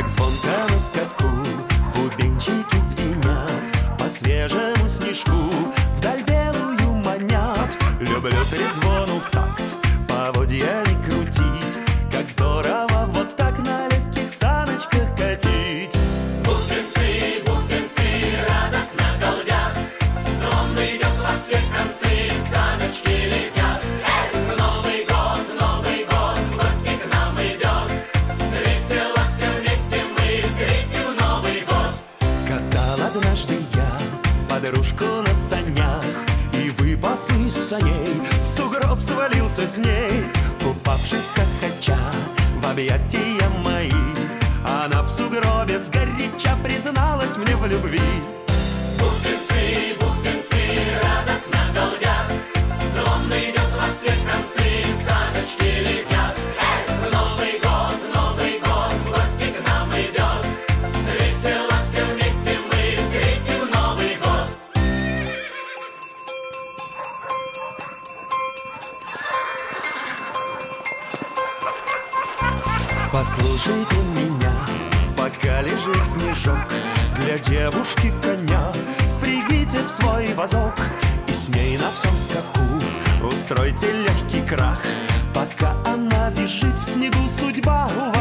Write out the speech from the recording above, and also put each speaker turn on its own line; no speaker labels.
как звонко на скаку бубенчики звенят, по свежему снежку вдаль белую манят. Люблю перезвону в такт, поводья не крутить, как здорово вот так на легких саночках катить.
Бубенцы, бубенцы радостно галдят, звон идет во все концы, саночки летят. Новый год, в гости к нам идет, весело все вместе мы встретим Новый год.
Катал однажды я подружку на санях, и, выпав из саней, в сугроб свалился с ней. Упавших хохоча в объятия мои, она в сугробе сгоряча призналась мне в любви.
Бубенцы, бубенцы радостно галдят, звон идет во все концы, саночки летят. Новый год, в гости к нам идет, весело все вместе мы встретим Новый год.
Послушайте меня, пока лежит снежок, для девушки коня впрягите в свой вазок, и с ней на всем скаку устройте легкий крах, пока она вяжет в снегу, судьба